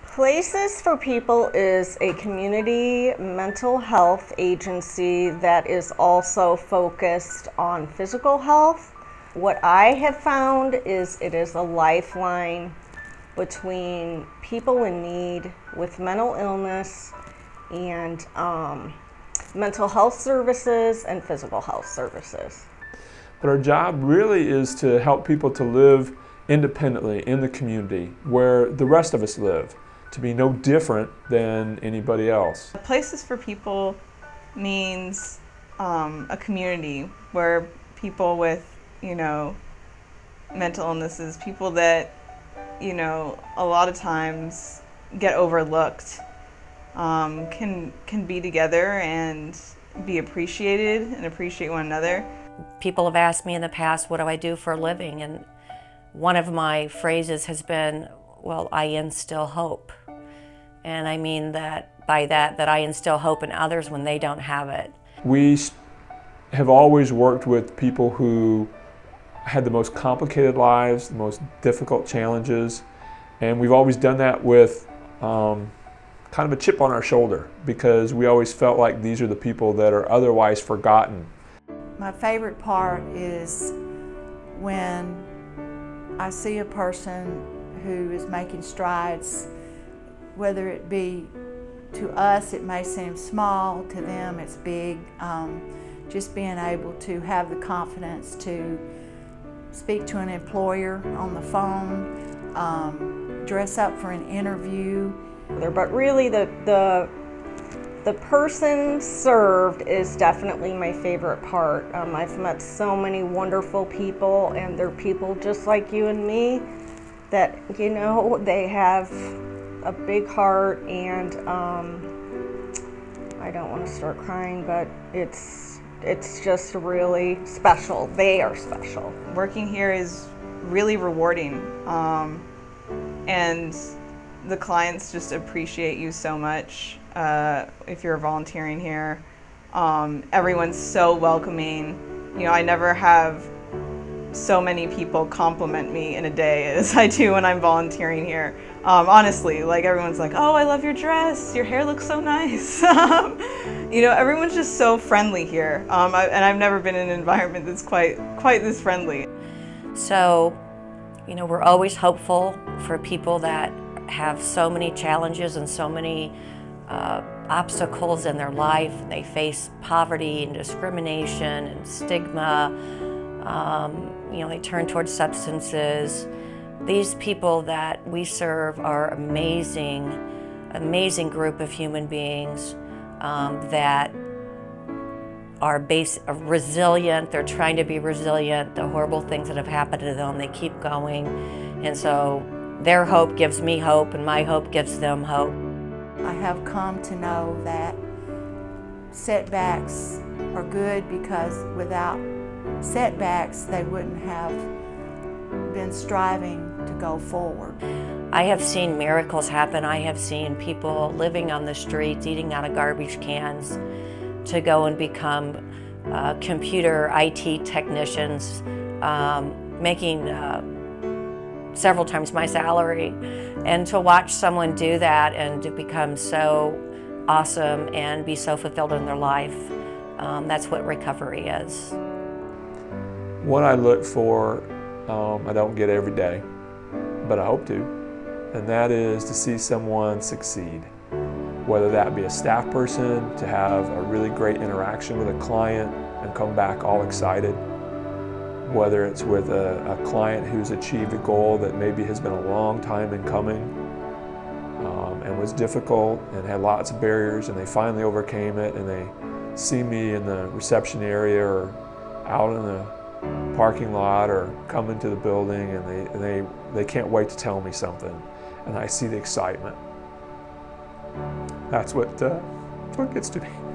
Places for People is a community mental health agency that is also focused on physical health. What I have found is it is a lifeline between people in need with mental illness and mental health services and physical health services. But our job really is to help people to live independently in the community where the rest of us live, to be no different than anybody else. Places for People means a community where people with, mental illnesses, people that, a lot of times get overlooked, can be together and be appreciated and appreciate one another. People have asked me in the past, what do I do for a living? And one of my phrases has been, well, I instill hope. And I mean that by that I instill hope in others when they don't have it. We have always worked with people who had the most complicated lives, the most difficult challenges, and we've always done that with kind of a chip on our shoulder, because we always felt like these are the people that are otherwise forgotten. My favorite part is when I see a person who is making strides, whether it be to us it may seem small, to them it's big. Just being able to have the confidence to speak to an employer on the phone, dress up for an interview. But really the person served is definitely my favorite part. I've met so many wonderful people, and they're people just like you and me that, they have a big heart, and I don't want to start crying, but it's just really special. They are special. Working here is really rewarding, and the clients just appreciate you so much. If you're volunteering here, everyone's so welcoming. I never have so many people compliment me in a day as I do when I'm volunteering here. Honestly, everyone's like, "Oh, I love your dress. Your hair looks so nice." Everyone's just so friendly here, and I've never been in an environment that's quite this friendly. So, we're always hopeful for people that have so many challenges and so many obstacles in their life. They face poverty and discrimination and stigma. They turn towards substances. These people that we serve are amazing group of human beings that are resilient. They're trying to be resilient. The horrible things that have happened to them, they keep going. And so their hope gives me hope, and my hope gives them hope. I have come to know that setbacks are good, because without setbacks they wouldn't have been striving to go forward. I have seen miracles happen. I have seen people living on the streets, eating out of garbage cans, to go and become computer IT technicians, making several times my salary. And to watch someone do that and to become so awesome and be so fulfilled in their life, that's what recovery is. What I look for, I don't get every day, but I hope to, and that is to see someone succeed. Whether that be a staff person, to have a really great interaction with a client and come back all excited. Whether it's with a client who's achieved a goal that maybe has been a long time in coming and was difficult and had lots of barriers, and they finally overcame it, and they see me in the reception area or out in the parking lot or come into the building, and they can't wait to tell me something, and I see the excitement. That's what gets to me.